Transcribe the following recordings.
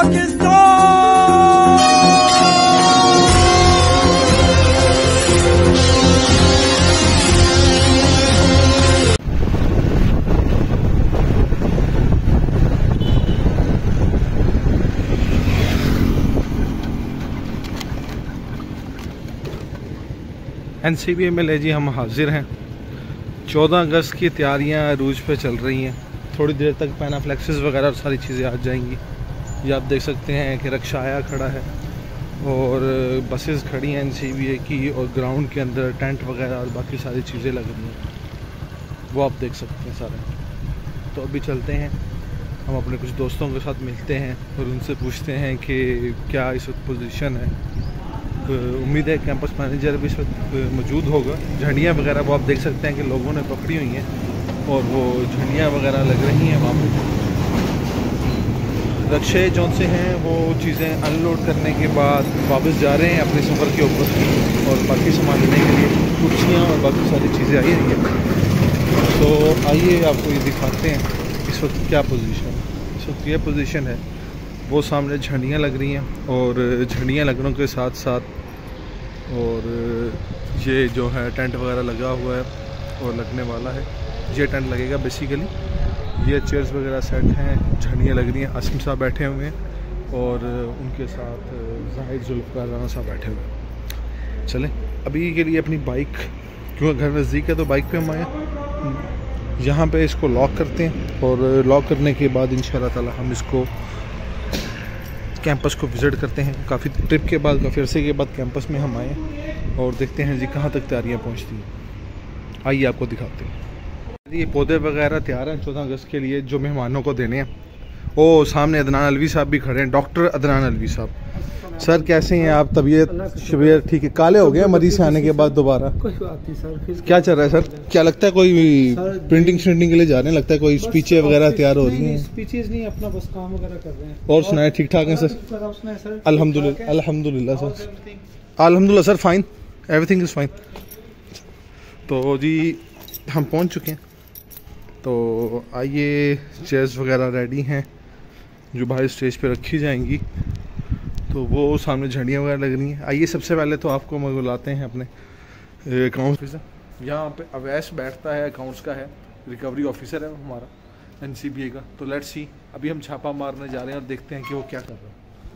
NCBA में ले जी हम हाजिर हैं। 14 अगस्त की तैयारियां अरूज पे चल रही हैं। थोड़ी देर तक पैनाफ्लेक्सेस वगैरह और सारी चीज़ें आ जाएंगी। ये आप देख सकते हैं कि रिक्शा आया खड़ा है और बसेस खड़ी हैं NCBA की, और ग्राउंड के अंदर टेंट वगैरह और बाकी सारी चीज़ें लग रही हैं, वो आप देख सकते हैं सारे। तो अभी चलते हैं, हम अपने कुछ दोस्तों के साथ मिलते हैं और उनसे पूछते हैं कि क्या इस वक्त पोजीशन है। उम्मीद है कैंपस मैनेजर भी इस वक्त मौजूद होगा। झंडियाँ वगैरह वो आप देख सकते हैं कि लोगों ने पकड़ी हुई हैं और वो झंडियाँ वगैरह लग रही हैं वहाँ पर। रक्शे जौन से हैं वो चीज़ें अनलोड करने के बाद वापस जा रहे हैं अपने सफ़र के ऊपर, और बाकी सामान लेने के लिए कुर्सियाँ और बाकी सारी चीज़ें आई हुई हैं। तो आइए आपको ये दिखाते हैं इस वक्त क्या पोजीशन है। इस वक्त ये पोजीशन है, वो सामने झंडियाँ लग रही हैं और झंडियाँ लगने के साथ साथ और ये जो है टेंट वगैरह लगा हुआ है और लगने वाला है। ये टेंट लगेगा बेसिकली। ये चेयर्स वगैरह सेट हैं, झंडियाँ लग रही हैं। आसिम साहब बैठे हुए हैं और उनके साथ जाहिद जुल्फ़कार राना साहब बैठे हुए हैं। चलें अभी के लिए अपनी बाइक, क्योंकि घर नज़दीक है तो बाइक पे हम आए। यहाँ पे इसको लॉक करते हैं और लॉक करने के बाद इंशाअल्लाह ताला हम इसको कैंपस को विज़िट करते हैं। काफ़ी ट्रिप के बाद, काफ़ी अरसे के बाद कैंपस में हम आए और देखते हैं जी कहाँ तक तैयारियाँ पहुँचती हैं। आइए आपको दिखाते हैं। ये पौधे वगैरह तैयार हैं 14 अगस्त के लिए जो मेहमानों को देने हैं। ओ सामने अदनान अलवी साहब भी खड़े हैं, डॉक्टर अदनान अलवी साहब। सर कैसे हैं आप? तबीयत शबीयत ठीक है? काले हो गए मरीज से आने के बाद दोबारा? कोई बात नहीं सर। फिर क्या चल रहा है सर? क्या लगता है कोई प्रिंटिंग श्रिंटिंग के लिए जा रहे हैं? लगता है कोई स्पीचें वगैरह तैयार हो रही हैं? स्पीचेस नहीं, अपना बस काम वगैरह कर रहे हैं। और सुनाए ठीक ठाक हैं सर? अल्हम्दुलिल्लाह अल्हम्दुलिल्लाह सर, अल्हम्दुलिल्लाह sir, fine, everything is fine. तो जी हम पहुंच चुके हैं। तो आइए, चेयर्स वगैरह रेडी हैं जो बाहर स्टेज पे रखी जाएंगी। तो वो सामने झंडियाँ वगैरह लग रही हैं। आइए सबसे पहले तो आपको मैं बुलाते हैं अपने अकाउंट ऑफिसर। यहाँ पे अवैस बैठता है, अकाउंट्स का है, रिकवरी ऑफिसर है हमारा NCBA का। तो लेट्स सी, अभी हम छापा मारने जा रहे हैं और देखते हैं कि वो क्या कर रहा है।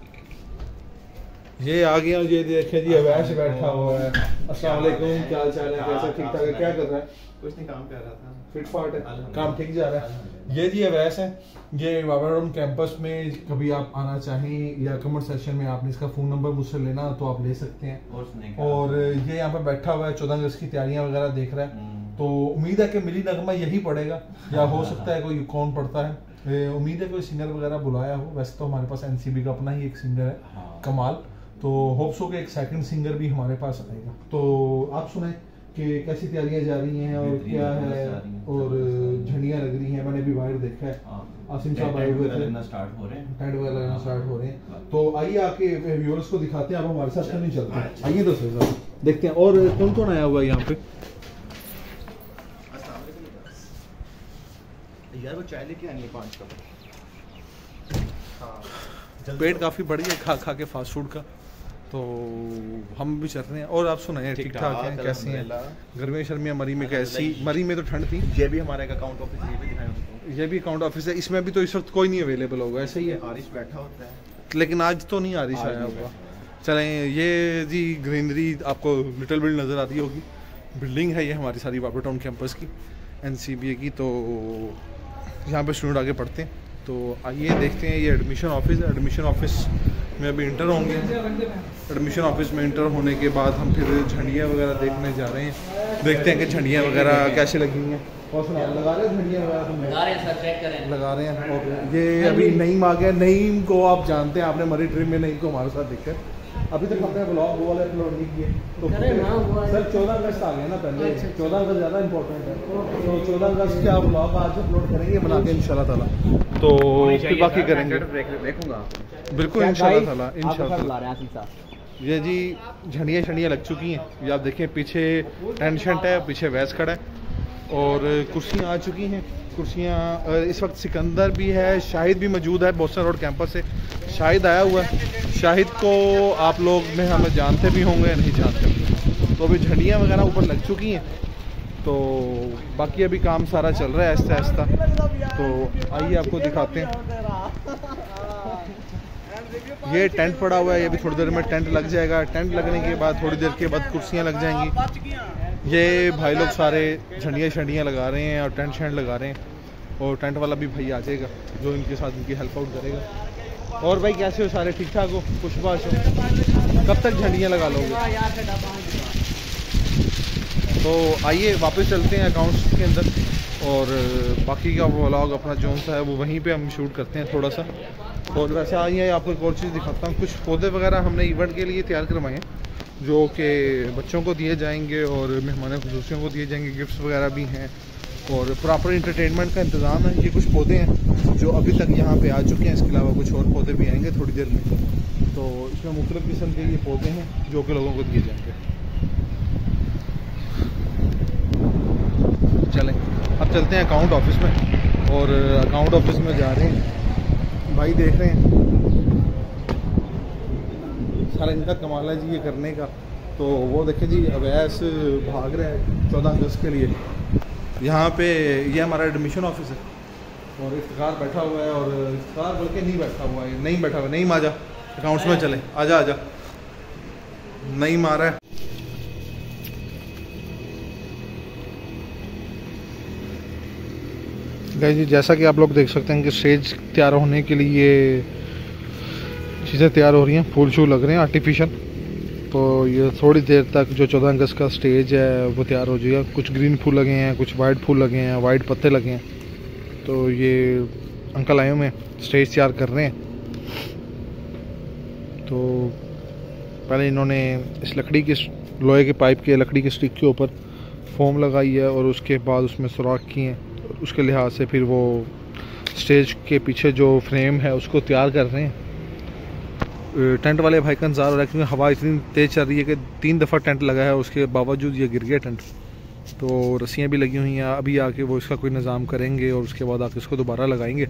ये आ गया, ये देखें जी अवैस बैठा हुआ है। अस्सलाम वालेकुम, क्या हाल चाल है? कैसा? ठीक ठाक है? क्या कर रहा है? कुछ नहीं, काम कर रहा था। फिट फाट है, काम ठीक जा रहा है। ये जी अवैस है, ये वावरम कैंपस में कभी आप आना चाहें या कमेंट सेक्शन में आपने इसका फ़ोन नंबर मुझसे लेना तो आप ले सकते हैं। और ये यहाँ पर बैठा हुआ है, 14 अगस्त की तैयारियाँ वगैरह देख रहा है। तो उम्मीद है कि मिली नगमा यही पड़ेगा, या हो सकता है कोई कौन पढ़ता है। उम्मीद है कोई सिंगर वगैरह बुलाया हो। वैसे तो हमारे पास NCB का अपना ही एक सिंगर है कमाल, तो होप्स हो कि एक सेकंड सिंगर भी हमारे पास आएगा। तो आप सुनाएं कि कैसी तैयारियां जा रही हैं और क्या है, और झंडियां लग रही हैं। मैंने भी बाहर देखा है, आसिम साहब आए हुए थे, टेंट स्टार्ट हो रहे हैं। तो आइए आपके व्यूअर्स को दिखाते हैं। आप हमारे साथ नहीं चलते हैं, आइए तो सही देखते हैं। और कौन कौन आया हुआ है यहाँ पे? यार वो चाय लेके आनी है 5 कप। पेट काफ़ी बढ़ी है खा खा के फास्ट फूड का, तो हम भी चल रहे हैं। और आप सुनाए ठीक ठाक हैं? कैसी हैं गर्मियाँ शर्मियाँ? मरी में कैसी? मरी में तो ठंड थी। ये भी हमारा अकाउंट ऑफिस, ये भी दिखाएं उनको। ये भी अकाउंट ऑफिस है। इसमें भी तो इस वक्त कोई नहीं अवेलेबल होगा, ऐसे ही है। आरिश बैठा होता है, लेकिन आज तो नहीं आरिश आया होगा। चलें, ये जी ग्रीनरी आपको लिटिल बिल्ड नज़र आती होगी। बिल्डिंग है ये हमारी सारी वापी टाउन कैंपस की, NCBA की। तो यहाँ पे स्टूडेंट आगे पढ़ते हैं। तो आइए देखते हैं। ये एडमिशन ऑफिस है, एडमिशन ऑफिस में अभी इंटर होंगे। एडमिशन ऑफिस में इंटर होने के बाद हम फिर झंडियाँ वगैरह देखने जा रहे हैं। देखते हैं कि झंडियाँ वगैरह कैसे लगी हैं। और लगा रहे हैं झंडियाँ वगैरह? लगा रहे हैं सर, चेक करें। लगा रहे हैं। और ये अभी नईम आ गया। नईम को आप जानते हैं, आपने मरी ट्रिप में नईम को हमारे साथ देखा। अभी तक हमने ब्लॉग वो वाले अपलोड नहीं किए। तो सर 14 अगस्त आ गया ना पहले। 14 अगस्त ज़्यादा इंपॉर्टेंट है, तो 14 अगस्त के आप ब्लॉग आज अपलोड करेंगे बना के इंशाल्लाह ताला। तो फिर बाकी करेंगे, देखूंगा बिल्कुल इंशाल्लाह ताला, इंशाल्लाह। ये जी झंडियाँ शंडियाँ लग चुकी हैं। ये आप देखें, पीछे टेंट शंट है, पीछे वैस खड़ा है और कुर्सियाँ आ चुकी हैं। कुर्सियाँ इस वक्त सिकंदर भी है, शाहिद भी मौजूद है। बोस्टन रोड कैंपस से शाहिद आया हुआ है। शाहिद को आप लोग में हमें जानते भी होंगे या नहीं जानते होंगे। तो अभी झंडियाँ वगैरह ऊपर लग चुकी हैं, तो बाकी अभी काम सारा चल रहा है आहिस्ता आहिस्ता। तो आइए आपको दिखाते हैं। ये टेंट पड़ा हुआ है, ये भी थोड़ी देर में टेंट लग जाएगा। टेंट लगने के बाद थोड़ी देर के बाद कुर्सियाँ लग जाएंगी। ये भाई लोग सारे झंडियाँ लगा रहे हैं और टेंट शेंट लगा रहे हैं, और टेंट वाला भी भाई आ जाएगा जो इनके साथ इनकी हेल्प आउट करेगा। और भाई कैसे हो, सारे ठीक ठाक हो, खुशबाश हो? कब तक झंडियाँ लगा लोगे? तो आइए वापस चलते हैं अकाउंट्स के अंदर, और बाकी का व्लॉग अपना जो सा है वो वहीं पे हम शूट करते हैं थोड़ा सा। और वैसे आइए आपको एक और चीज़ दिखाता हूँ। कुछ पौधे वगैरह हमने इवेंट के लिए तैयार करवाए हैं जो कि बच्चों को दिए जाएंगे और मेहमान खुसूसियों को दिए जाएंगे। गिफ्ट्स वगैरह भी हैं और प्रॉपर इंटरटेनमेंट का इंतज़ाम है। ये कुछ पौधे हैं जो अभी तक यहाँ पे आ चुके हैं, इसके अलावा कुछ और पौधे भी आएंगे थोड़ी देर में। तो इसमें मुख्तलिफ़ किस्म के ये पौधे हैं जो कि लोगों को दिए जाएंगे। चलें अब चलते हैं अकाउंट ऑफिस में, और अकाउंट ऑफिस में जा रहे हैं। भाई देख रहे हैं सारा इनका कमाल है जी ये करने का। तो वो देखें जी अवैस भाग रहे हैं 14 अगस्त के लिए। यहाँ पे ये हमारा एडमिशन ऑफिस है, और इफ्तिखार बैठा हुआ है, और इफ्तिखार बल्कि नहीं बैठा हुआ है, नहीं बैठा हुआ, नहीं माजा अकाउंट्स में चले, आजा आजा, नहीं मारा है। गाइस जी जैसा कि आप लोग देख सकते हैं कि स्टेज तैयार होने के लिए चीज़ें तैयार हो रही हैं, फूल शूल लग रहे हैं आर्टिफिशियल। तो ये थोड़ी देर तक जो 14 अगस्त का स्टेज है वो तैयार हो जाएगा। कुछ ग्रीन फूल लगे हैं, कुछ वाइट फूल लगे हैं, वाइट पत्ते लगे हैं। तो ये अंकल आए हुए हैं स्टेज तैयार कर रहे हैं। तो पहले इन्होंने इस लकड़ी की लोहे के पाइप के लकड़ी के स्टिक के ऊपर फोम लगाई है, और उसके बाद उसमें सुराख किए हैं। उसके लिहाज से फिर वो स्टेज के पीछे जो फ्रेम है उसको तैयार कर रहे हैं। टेंट वाले भाई का इंतज़ार हो रहा है क्योंकि हवा इतनी तेज़ चल रही है कि 3 दफ़ा टेंट लगा है, उसके बावजूद ये गिर गया टेंट। तो रस्सियाँ भी लगी हुई हैं, अभी आके वो इसका कोई निज़ाम करेंगे और उसके बाद आके इसको दोबारा लगाएंगे।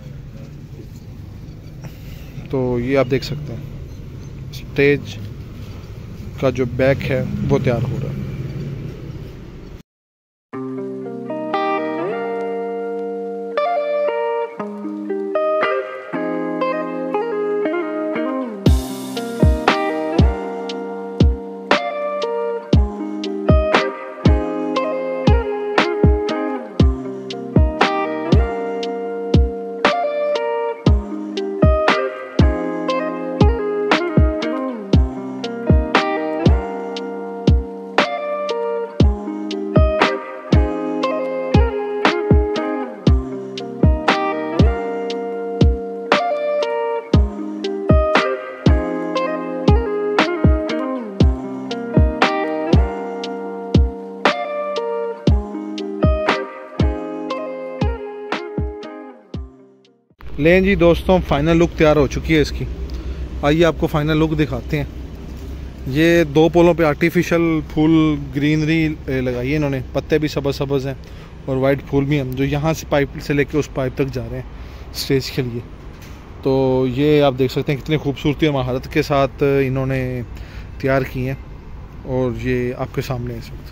तो ये आप देख सकते हैं स्टेज का जो बैक है वो तैयार हो रहा है। लें जी दोस्तों, फाइनल लुक तैयार हो चुकी है इसकी। आइए आपको फाइनल लुक दिखाते हैं। ये 2 पोलों पे आर्टिफिशियल फूल ग्रीनरी लगाई है इन्होंने, पत्ते भी सब्ज़ सब्ज़ हैं और वाइट फूल भी हैं जो यहाँ से पाइप से लेके उस पाइप तक जा रहे हैं स्टेज के लिए। तो ये आप देख सकते हैं कितनी खूबसूरती और महारत के साथ इन्होंने तैयार की हैं, और ये आपके सामने है इस वक्त।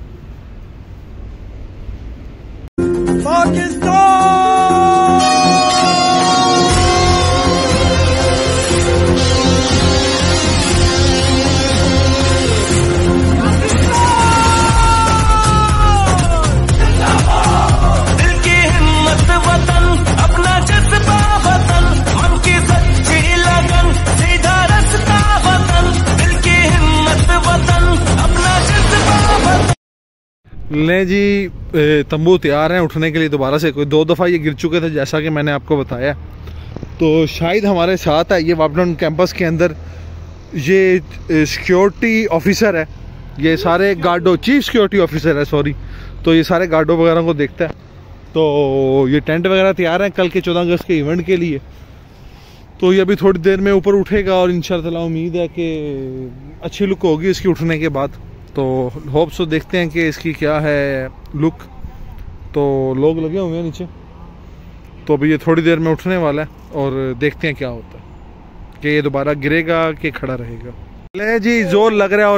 ले जी तंबू तैयार हैं उठने के लिए दोबारा से। कोई 2 दफ़ा ये गिर चुके थे जैसा कि मैंने आपको बताया। तो शायद हमारे साथ है ये वापडन कैंपस के अंदर, ये सिक्योरिटी ऑफिसर है, ये सारे गार्डो, चीफ सिक्योरिटी ऑफिसर है सॉरी। तो ये सारे गार्डो वगैरह को देखता है। तो ये टेंट वगैरह तैयार हैं कल के 14 अगस्त के इवेंट के लिए। तो ये अभी थोड़ी देर में ऊपर उठेगा और इंशाअल्लाह उम्मीद है कि अच्छी लुक होगी इसकी उठने के बाद। तो होप सो देखते हैं कि इसकी क्या है लुक। तो लोग लगे हुए हैं नीचे, तो अभी ये थोड़ी देर में उठने वाला है और देखते हैं क्या होता है। कि ये दोबारा गिरेगा कि खड़ा रहेगा। ले जी, जोर लग रहा है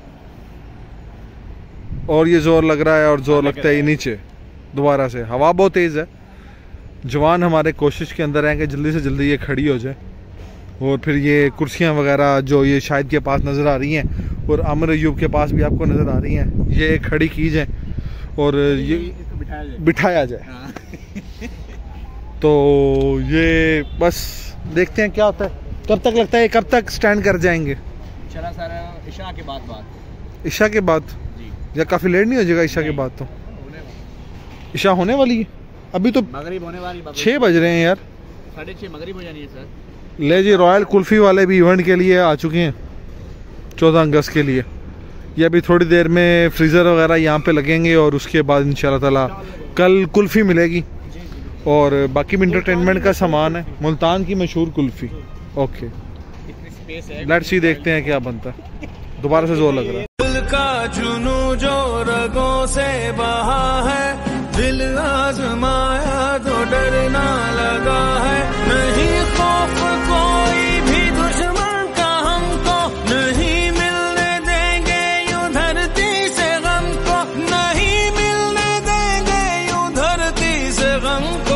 और ये जोर लग रहा है और जोर लगता है नीचे दोबारा से। हवा बहुत तेज़ है। जवान हमारे कोशिश के अंदर हैं कि जल्दी से जल्दी ये खड़ी हो जाए और फिर ये कुर्सियां वगैरह जो ये शायद के पास नज़र आ रही हैं और अमर अयूब के पास भी आपको नज़र आ रही हैं, ये खड़ी की जाए और ये बिठाया जाए। तो ये बस देखते हैं क्या होता है। कब तक लगता है, कब तक स्टैंड कर जाएंगे? चला सर इशा के बाद इशा के बाद जी। या काफ़ी लेट नहीं हो जाएगा इशा के बाद? तो इशा होने वाली है, अभी तो मगरिब होने वाली, 6 बज रहे हैं यार। 6:30 मगरिब हो जानी है सर। ले जी, रॉयल कुल्फ़ी वाले भी इवेंट के लिए आ चुके हैं 14 अगस्त के लिए। ये अभी थोड़ी देर में फ्रीज़र वगैरह यहाँ पे लगेंगे और उसके बाद इंशाल्लाह ताला कल कुल्फ़ी मिलेगी और बाकी भी इंटरटेनमेंट का सामान है। मुल्तान की मशहूर कुल्फ़ी। ओके, लेट्स सी, देखते हैं क्या बनता है। दोबारा से जोर लग रहा है। दिल का जुनू जो रगों से बहा है, दिल आजमाया तो डरना लगा है। नहीं खौफ कोई भी दुश्मन का हमको, नहीं मिलने देंगे यूं धरती से गम को, नहीं मिलने देंगे यूं धरती से गम को।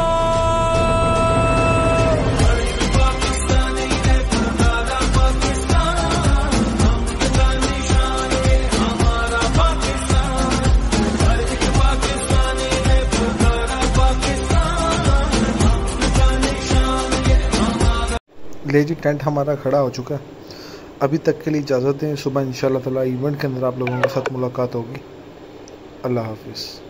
ले जी, टेंट हमारा खड़ा हो चुका है। अभी तक के लिए इजाज़त दें। सुबह इंशाल्लाह ताला इवेंट के अंदर आप लोगों के साथ मुलाकात होगी। अल्लाह हाफिज़।